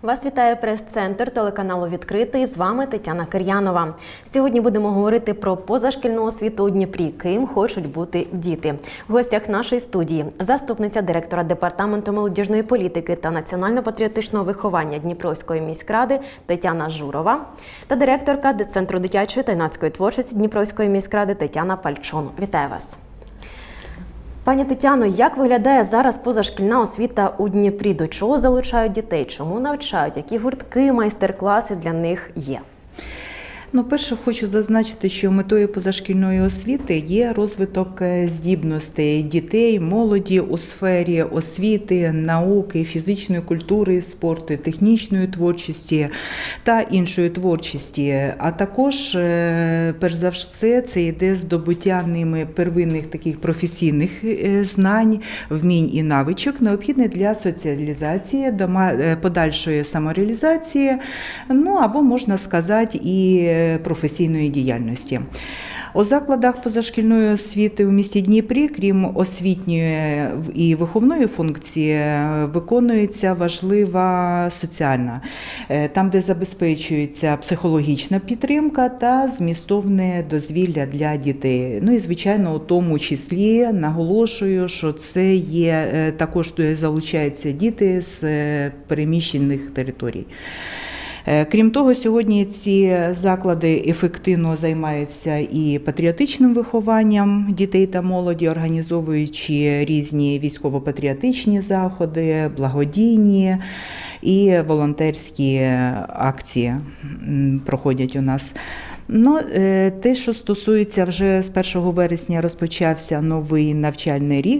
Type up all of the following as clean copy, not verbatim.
Вас вітає прес-центр телеканалу «Відкритий». З вами Тетяна Кир'янова. Сьогодні будемо говорити про позашкільну освіту у Дніпрі, ким хочуть бути діти. В гостях нашої студії заступниця директора Департаменту молодіжної політики та національно-патріотичного виховання Дніпровської міськради Тетяна Журова та директорка Центру дитячої та юнацької творчості Дніпровської міськради Тетяна Пальчон. Вітаю вас! Пані Тетяно, як виглядає зараз позашкільна освіта у Дніпрі? До чого залучають дітей? Чому навчають? Які гуртки, майстер-класи для них є? Перше, хочу зазначити, що метою позашкільної освіти є розвиток здібностей дітей, молоді у сфері освіти, науки, фізичної культури, спорту, технічної творчості та іншої творчості. А також, перш за все, це йде здобуття ними первинних таких професійних знань, вмінь і навичок, необхідних для соціалізації, подальшої самореалізації, або, можна сказати, і професійної діяльності. У закладах позашкільної освіти у місті Дніпрі, крім освітньої і виховної функції, виконується важлива соціальна, там, де забезпечується психологічна підтримка та змістовне дозвілля для дітей. І, звичайно, у тому числі наголошую, що це є, також залучаються діти з переміщених територій. Крім того, сьогодні ці заклади ефективно займаються і патріотичним вихованням дітей та молоді, організовуючи різні військово-патріотичні заходи, благодійні і волонтерські акції проходять у нас. Те, що стосується, вже з 1 вересня розпочався новий навчальний рік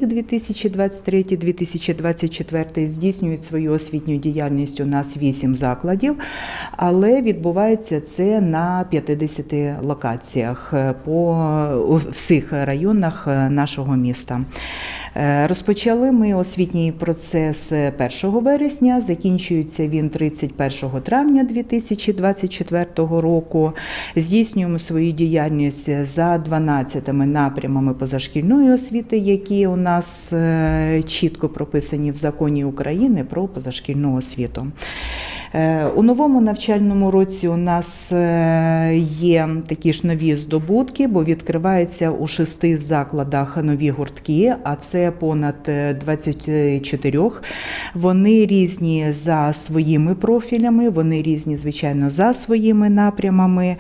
2023-2024, здійснюють свою освітню діяльність у нас 8 закладів, але відбувається це на 50 локаціях у всіх районах нашого міста. Розпочали ми освітній процес 1 вересня, закінчується він 31 травня 2024 року. Здійснюємо свою діяльність за 12 напрямами позашкільної освіти, які у нас чітко прописані в Законі України про позашкільну освіту. У новому навчальному році у нас є такі ж нові здобутки, бо відкриваються у 6 закладах нові гуртки, а це понад 24. Вони різні за своїми профілями, вони різні, звичайно, за своїми напрямами.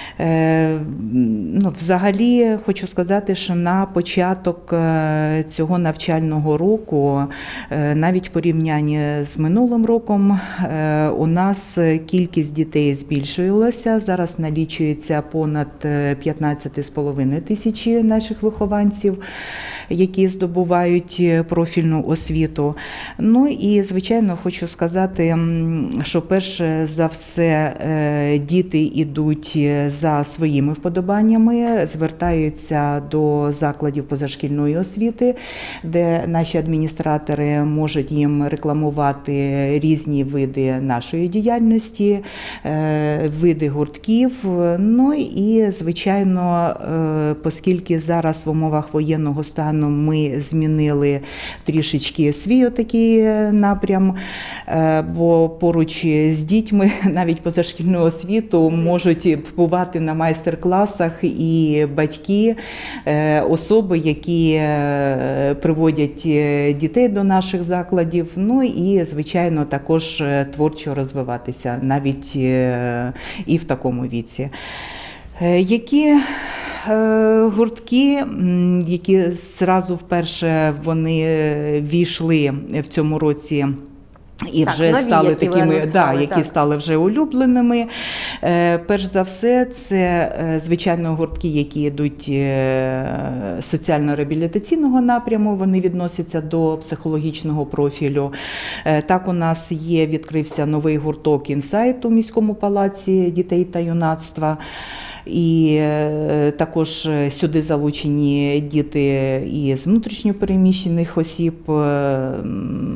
Взагалі, хочу сказати, що на початок цього навчального року, навіть в порівнянні з минулим роком, у нас кількість дітей збільшилася. Зараз налічується понад 15,5 тисячі наших вихованців, які здобувають профільну освіту. І, звичайно, хочу сказати, що перше за все діти йдуть за своїми вподобаннями, звертаються до закладів позашкільної освіти, де наші адміністратори можуть їм рекламувати різні види нашої діяльності, види гуртків. І, звичайно, оскільки зараз в умовах воєнного стану ми змінили трішечки свій отакий напрям, бо поруч з дітьми навіть позашкільну освіту можуть побувати на майстер-класах і батьки, особи, які приводять дітей до наших закладів, і, звичайно, також творчо розвиватися, навіть і в такому віці. Які гуртки, які зразу вперше вони ввійшли в цьому році і вже нові, стали які такими, які стали вже улюбленими. Перш за все, це, звичайно, гуртки, які йдуть соціально-реабілітаційного напряму, вони відносяться до психологічного профілю. Так, у нас відкрився новий гурток «Інсайт» у міському палаці дітей та юнацтва. І також сюди залучені діти із внутрішньо переміщених осіб.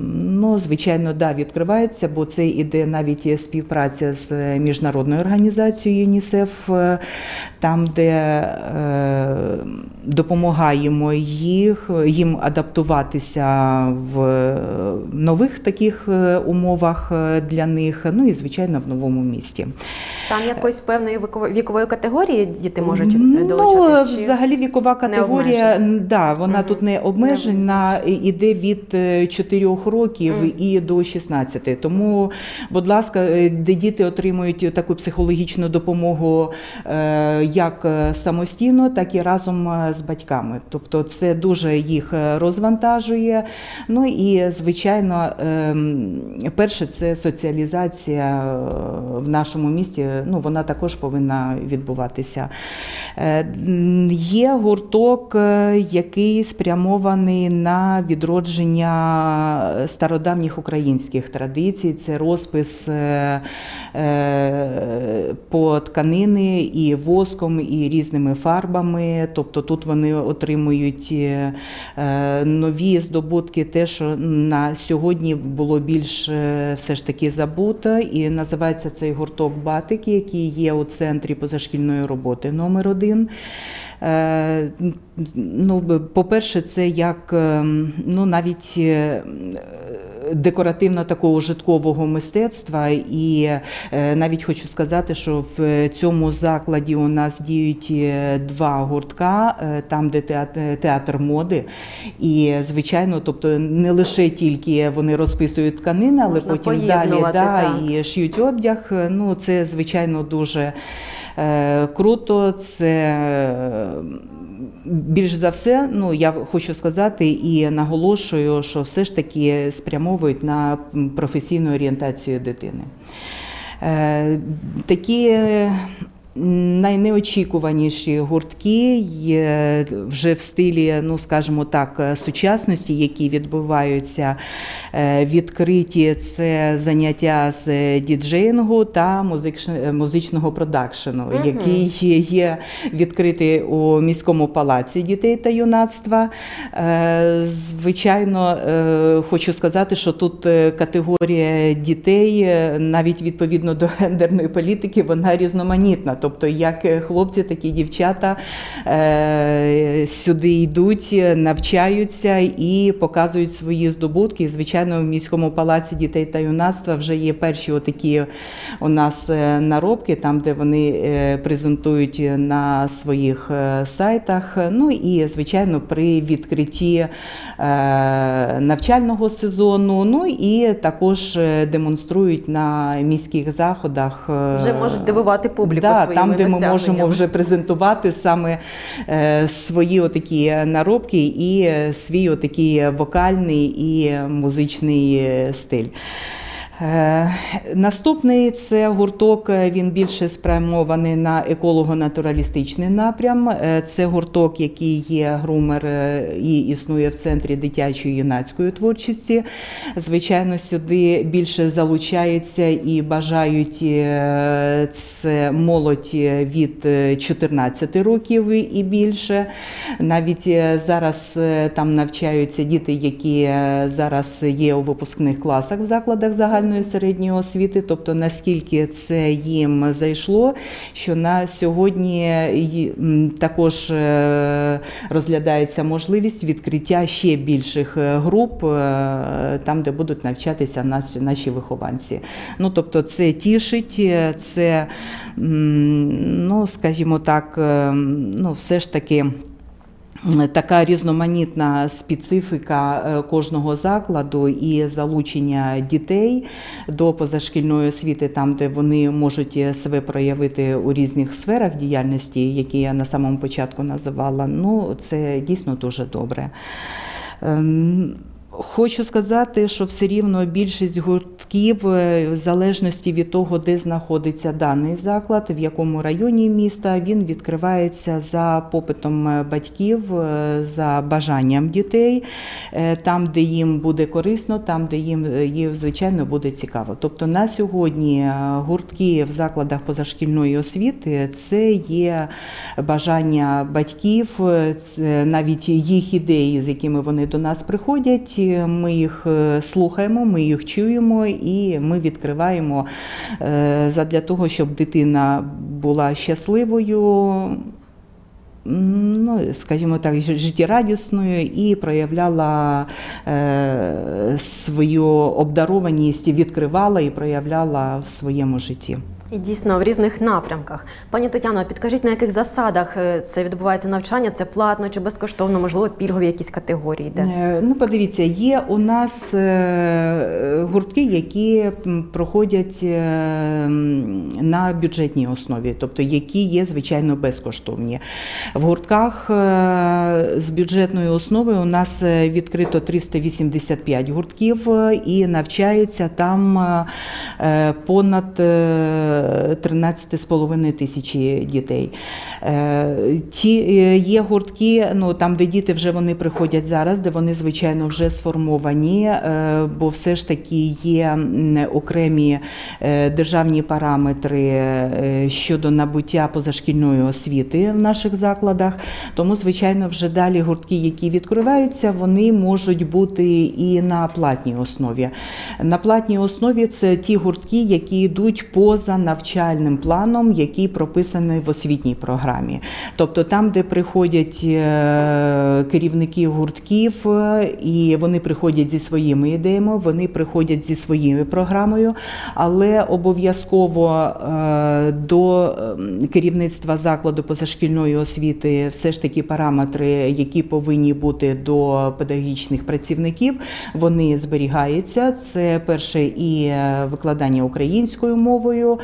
воно, звичайно, відкривається, бо це іде навіть співпраця з міжнародною організацією ЮНІСЕФ, там, де допомагаємо їм адаптуватися в нових таких умовах для них, ну і, звичайно, в новому місті. Там якоїсь певної вікової категорії діти можуть долучатися? Взагалі вікова категорія, вона тут не обмежена, іде від 4 років і до 16. Тому, будь ласка, де діти отримують таку психологічну допомогу як самостійно, так і разом з батьками. Тобто це дуже їх розвантажує. Ну і, звичайно, перше, це соціалізація в нашому місті, ну, вона також повинна відбуватися. Є гурток, який спрямований на відродження стародавніх українських традицій. Це розпис по тканини і воском, і різними фарбами. Тобто тут вони отримують нові здобутки, те, що на сьогодні було більш все ж таки забуто. І називається цей гурток «Батик», який є у центрі позашкільної роботи номер 1. Ну, по-перше, це як навіть декоративно-такого житкового мистецтва, і навіть хочу сказати, що в цьому закладі у нас діють 2 гуртка, там, де театр моди, і, звичайно, тобто не лише тільки вони розписують тканини, але можна потім далі і шиють одяг. Ну, це, звичайно, дуже круто. Це більш за все, ну, я хочу сказати і наголошую, що все ж таки спрямовують на професійну орієнтацію дитини. Такі найнеочікуваніші гуртки вже в стилі, ну, скажімо так, сучасності, які відбуваються відкриті, це заняття з діджеїнгу та музичного продакшену, який є відкритий у міському палаці дітей та юнацтва. Звичайно, хочу сказати, що тут категорія дітей, навіть відповідно до гендерної політики, вона різноманітна. Тобто як хлопці, так і дівчата сюди йдуть, навчаються і показують свої здобутки. Звичайно, в міському палаці дітей та юнацтва вже є перші отакі у нас наробки, там, де вони презентують на своїх сайтах. Ну і, звичайно, при відкритті навчального сезону, ну і також демонструють на міських заходах. Вже можуть дивувати публіку своїми там, де ми досягненнями. можемо вже презентувати саме свої отакі наробки і свій отакий вокальний і музичний стиль. Наступний це гурток, він більше спрямований на еколого-натуралістичний напрям. Це гурток, який є грумер і існує в Центрі дитячої юнацької творчості. Звичайно, сюди більше залучаються і бажають це молодь від 14 років і більше. Навіть зараз там навчаються діти, які зараз є у випускних класах в закладах загальної середньої освіти, тобто наскільки це їм зайшло, що на сьогодні також розглядається можливість відкриття ще більших груп, там, де будуть навчатися наші вихованці. Ну, тобто це тішить, це, ну, скажімо так, ну, все ж таки така різноманітна специфіка кожного закладу і залучення дітей до позашкільної освіти, там, де вони можуть себе проявити у різних сферах діяльності, які я на самому початку називала, ну, це дійсно дуже добре. Хочу сказати, що все рівно більшість гуртків гуртків в залежності від того, де знаходиться даний заклад, в якому районі міста. Він відкривається за попитом батьків, за бажанням дітей, там, де їм буде корисно, там, де їм, звичайно, буде цікаво. Тобто на сьогодні гуртки в закладах позашкільної освіти – це є бажання батьків, це навіть їх ідеї, з якими вони до нас приходять, ми їх слухаємо, ми їх чуємо і ми відкриваємо задля того, щоб дитина була щасливою, ну, скажімо так, життєрадісною і проявляла свою обдарованість, відкривала і проявляла в своєму житті. І дійсно в різних напрямках. Пані Тетяно, підкажіть, на яких засадах це відбувається навчання? Це платно чи безкоштовно, можливо, пільгові якісь категорії йде? Ну, подивіться, є у нас гуртки, які проходять на бюджетній основі, тобто які є, звичайно, безкоштовні. В гуртках з бюджетної основи у нас відкрито 385 гуртків і навчається там понад 13,5 тисячі дітей. Є гуртки, ну, там, де діти вже вони приходять зараз, де вони, звичайно, вже сформовані, бо все ж таки є окремі державні параметри щодо набуття позашкільної освіти в наших закладах. Тому, звичайно, вже далі гуртки, які відкриваються, вони можуть бути і на платній основі. На платній основі це ті гуртки, які йдуть поза навчальним планом, який прописаний в освітній програмі. Тобто там, де приходять керівники гуртків, і вони приходять зі своїми ідеями, вони приходять зі своєю програмою, але обов'язково до керівництва закладу позашкільної освіти все ж таки параметри, які повинні бути до педагогічних працівників, вони зберігаються. Це перше і викладання українською мовою,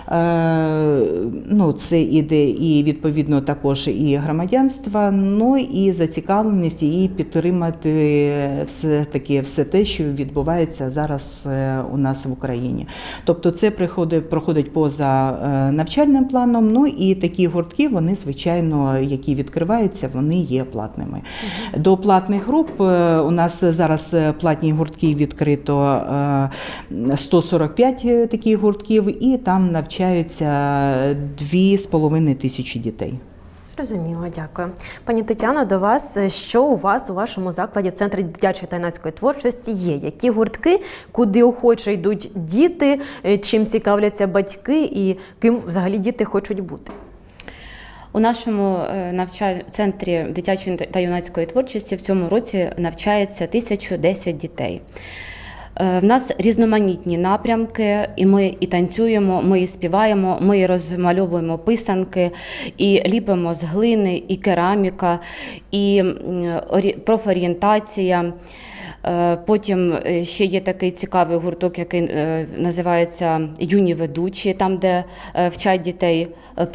ну, це іде і відповідно також і громадянства, ну і зацікавленість і підтримати все те, що відбувається зараз у нас в Україні. Тобто це проходить поза навчальним планом, ну і такі гуртки, вони, звичайно, які відкриваються, вони є платними. До платних груп у нас зараз платні гуртки відкрито 145 таких гуртків, і там навчаються 2,5 тисячі дітей. Зрозуміло, дякую. Пані Тетяно, до вас, що у вас у вашому закладі Центрі дитячої та юнацької творчості є? Які гуртки, куди охоче йдуть діти, чим цікавляться батьки і ким взагалі діти хочуть бути? У нашому центрі дитячої та юнацької творчості в цьому році навчається 1010 дітей. В нас різноманітні напрямки, і ми і танцюємо, ми і співаємо, ми і розмальовуємо писанки, і ліпимо з глини, і кераміка, і профорієнтація. Потім ще є такий цікавий гурток, який називається «Юні ведучі», там, де вчать дітей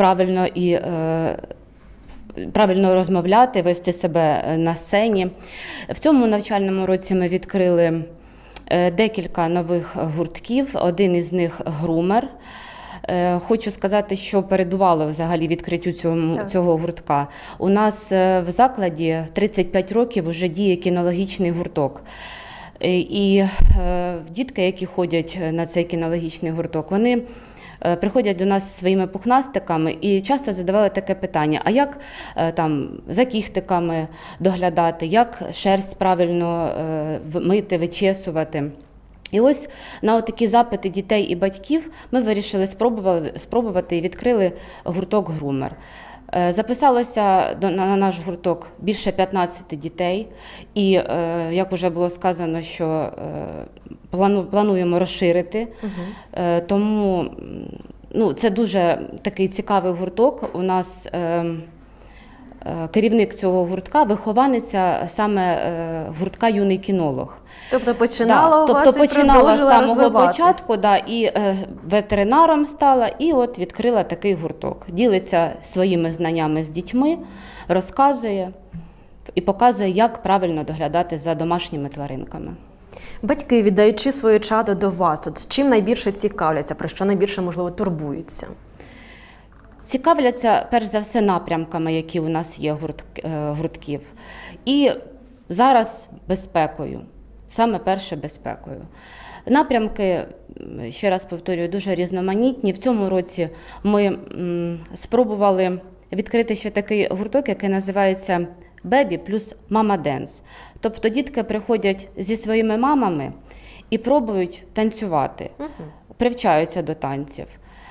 правильно розмовляти, вести себе на сцені. В цьому навчальному році ми відкрили декілька нових гуртків, один із них «Грумер». Хочу сказати, що передувало взагалі відкриттю цього гуртка. У нас в закладі 35 років вже діє кінологічний гурток. І дітки, які ходять на цей кінологічний гурток, вони приходять до нас зі своїми пухнастиками і часто задавали таке питання: а як там за кіхтиками доглядати, як шерсть правильно мити, вичесувати? І ось на такі запити дітей і батьків ми вирішили спробувати і відкрили гурток «Грумер». Записалося на наш гурток більше 15 дітей, і, як вже було сказано, що плануємо розширити, тому це дуже такий цікавий гурток. У нас керівник цього гуртка – вихованиця саме гуртка «Юний кінолог». Тобто починала у вас і починала з самого розвиватись. початку, і ветеринаром стала, і от відкрила такий гурток. Ділиться своїми знаннями з дітьми, розказує і показує, як правильно доглядати за домашніми тваринками. Батьки, віддаючи своє чадо до вас, от чим найбільше цікавляться, про що найбільше, можливо, турбуються? Цікавляться, перш за все, напрямками, які у нас є гуртків. І зараз безпекою, саме перше безпекою. Напрямки, ще раз повторюю, дуже різноманітні. В цьому році ми спробували відкрити ще такий гурток, який називається «Бебі плюс мама денс». Тобто дітки приходять зі своїми мамами і пробують танцювати, привчаються до танців.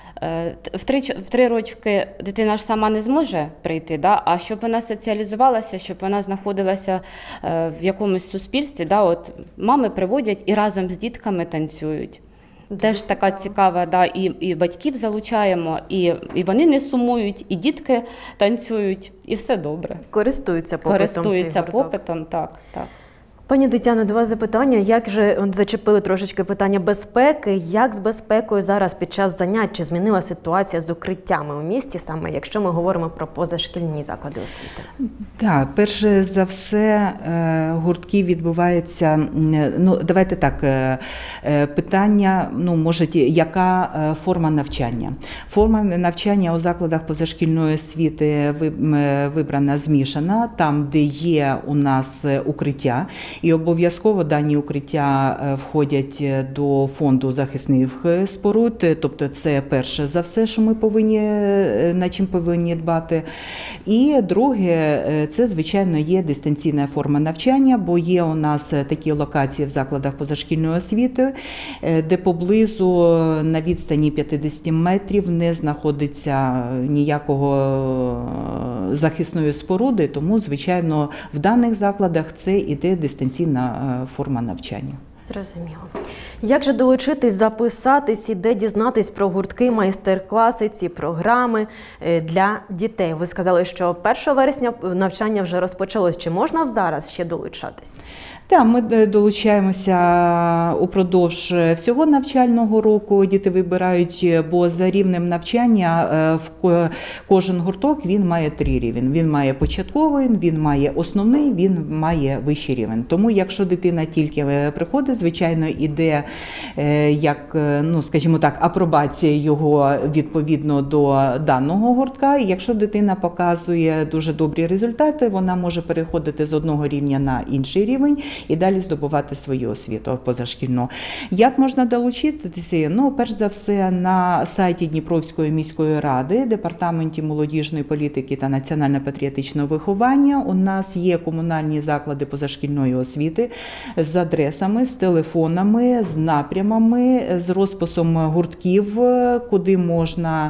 В 3 рочки дитина ж сама не зможе прийти, да? А щоб вона соціалізувалася, щоб вона знаходилася в якомусь суспільстві, да? От мами приводять і разом з дітками танцюють. Теж така цікава, да? І батьків залучаємо, і вони не сумують, і дітки танцюють, і все добре. Користуються попитом. Користуються попитом, так. Пані Тетяно, до вас запитання. Як же, от зачепили трошечки питання безпеки, як з безпекою зараз під час занять, чи змінила ситуація з укриттями у місті, саме якщо ми говоримо про позашкільні заклади освіти? Так, перше за все, гуртки відбуваються, давайте так, питання, може, яка форма навчання? Форма навчання у закладах позашкільної освіти вибрана змішана, там, де є у нас укриття, і обов'язково дані укриття входять до фонду захисних споруд, тобто це перше за все, що ми над чим повинні дбати. І друге, це, звичайно, є дистанційна форма навчання, бо є у нас такі локації в закладах позашкільної освіти, де поблизу на відстані 50 метрів не знаходиться ніякого захисної споруди, тому, звичайно, в даних закладах це іде дистанційна форма навчання. Зрозуміло. Як же долучитись, записатись і де дізнатись про гуртки, майстер-класи, ці програми для дітей? Ви сказали, що 1 вересня навчання вже розпочалось. Чи можна зараз ще долучатись? Так, ми долучаємося упродовж всього навчального року. Діти вибирають, бо за рівнем навчання кожен гурток він має 3 рівні. Він має початковий, він має основний, він має вищий рівень. Тому якщо дитина тільки приходить, звичайно, іде, як, скажімо так, апробація його відповідно до даного гуртка. І якщо дитина показує дуже добрі результати, вона може переходити з одного рівня на інший рівень і далі здобувати свою освіту позашкільну. Як можна долучитися? Перш за все, на сайті Дніпровської міської ради, Департаменті молодіжної політики та національно-патріотичного виховання у нас є комунальні заклади позашкільної освіти з адресами, з телефонами, з напрямами, з розписом гуртків, куди можна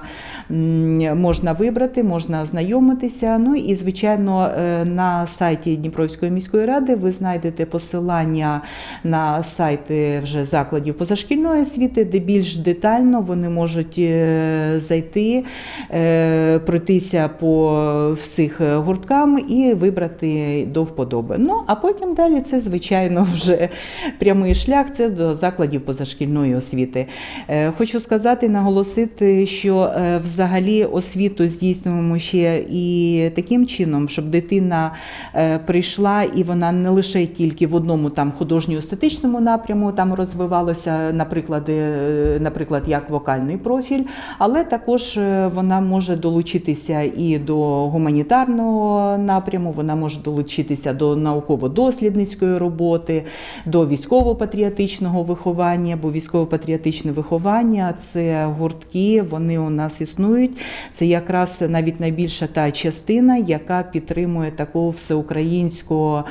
вибрати, можна ознайомитися. І, звичайно, на сайті Дніпровської міської ради ви знайдете посилання на сайти вже закладів позашкільної освіти, де більш детально вони можуть зайти, пройтися по всіх гурткам і вибрати до вподоби. А потім далі це, звичайно, вже прямий шлях, це до закладів позашкільної освіти. Хочу сказати, наголосити, що взагалі освіту здійснюємо ще і таким чином, щоб дитина прийшла і вона не лише тільки в одному художньо-естетичному напряму розвивалася, наприклад, як вокальний профіль, але також вона може долучитися і до гуманітарного напряму, вона може долучитися до науково-дослідницької роботи, до військово-патріотичного виховання, бо військово-патріотичне виховання – це гуртки, вони у нас існують. Це якраз навіть найбільша та частина, яка підтримує таку всеукраїнську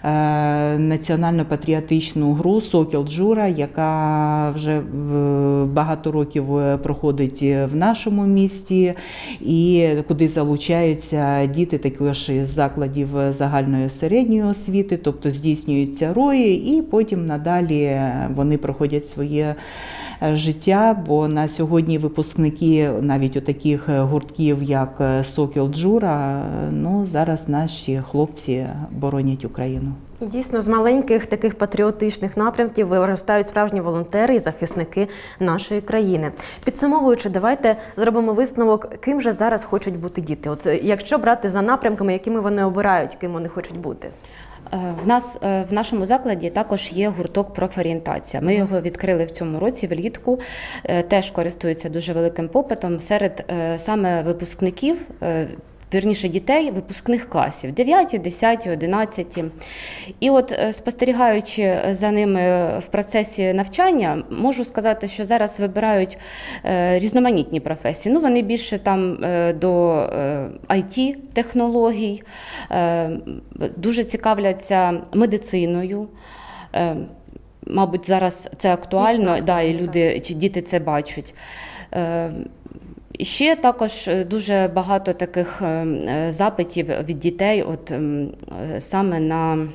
національно-патріотичну гру «Сокіл Джура», яка вже багато років проходить в нашому місті і куди залучаються діти також із закладів загальної середньої освіти, тобто здійснюються рої і потім надалі вони проходять своє життя, бо на сьогодні випускники навіть у таких гуртків, як «Сокіл Джура», зараз наші хлопці боронять Україну. І дійсно, з маленьких таких патріотичних напрямків виростають справжні волонтери і захисники нашої країни. Підсумовуючи, давайте зробимо висновок, ким же зараз хочуть бути діти. Якщо брати за напрямками, якими вони обирають, ким вони хочуть бути? В нашому закладі також є гурток профорієнтація. Ми його відкрили в цьому році влітку. Теж користується дуже великим попитом серед саме випускників, вірніше дітей випускних класів 9, 10, 11. І от спостерігаючи за ними в процесі навчання, можу сказати, що зараз вибирають різноманітні професії. Ну, вони більше там до IT-технологій, дуже цікавляться медициною. Мабуть, зараз це актуально, да, і люди, чи діти це бачать. Ще також дуже багато таких запитів від дітей от, саме на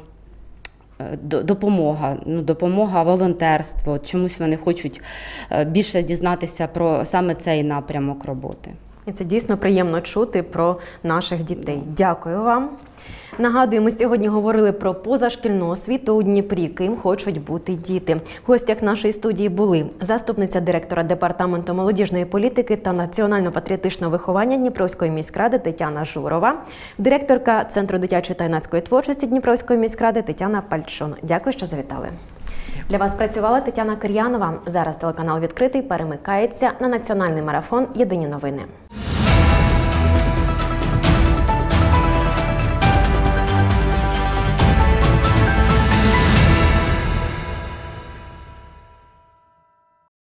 допомога, волонтерство. Чомусь вони хочуть більше дізнатися про саме цей напрямок роботи. І це дійсно приємно чути про наших дітей. Дякую вам. Нагадую, ми сьогодні говорили про позашкільну освіту у Дніпрі, ким хочуть бути діти. В гостях нашої студії були заступниця директора Департаменту молодіжної політики та національно-патріотичного виховання Дніпровської міськради Тетяна Журова, директорка Центру дитячої та юнацької творчості Дніпровської міськради Тетяна Пальчун. Дякую, що завітали. Для вас працювала Тетяна Кир'янова. Зараз телеканал «Відкритий» перемикається на національний марафон «Єдині новини».